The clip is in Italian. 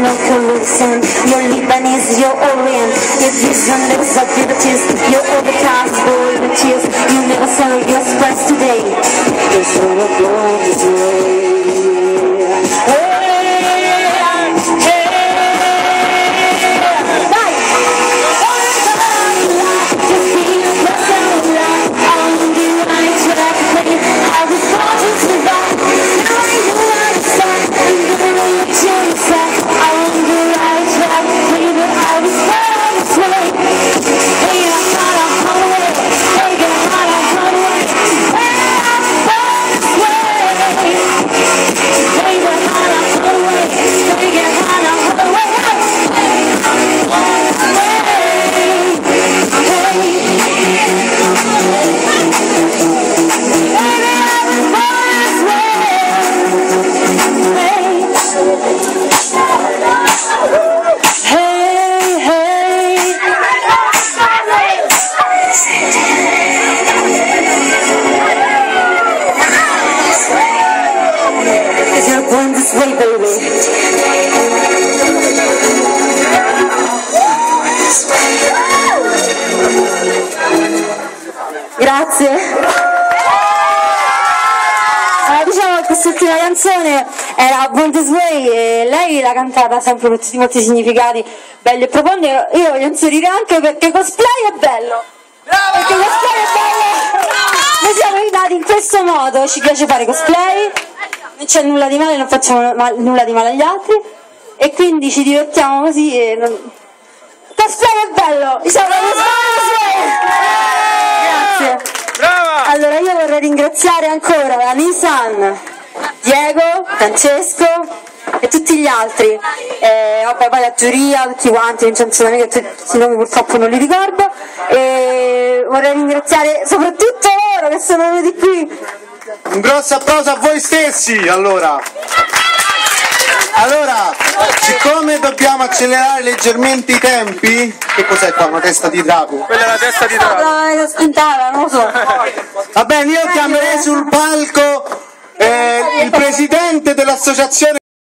local listen, your Lebanese, your Orient, your vision lives up your tears, your overcast boy with tears, you never sell your express today. There's no going this way. Grazie. Diciamo che quest'ultima canzone era Born This Way e lei l'ha cantata sempre con tutti molti significati belli e profondi. Io voglio inserire anche perché cosplay è bello. Bravo! Perché cosplay è bello. Noi siamo aiutati in questo modo, ci piace fare cosplay, non c'è nulla di male, non facciamo nulla di male agli altri e quindi ci divertiamo così e cosplay è bello, diciamo cosplay. Grazie. Brava! Allora io vorrei ringraziare ancora la Nisan, Diego, Francesco e tutti gli altri, vabbè, poi la giuria, tutti quanti, Vincenzo D'Amico, tutti i nomi purtroppo non li ricordo, e vorrei ringraziare soprattutto loro che sono venuti qui. Un grosso applauso a voi stessi, allora, siccome dobbiamo accelerare leggermente i tempi, che cos'è qua, una testa di drago? Quella è la testa di drago. La spintata, non lo so. Va bene, io chiamerei sul palco il presidente dell'associazione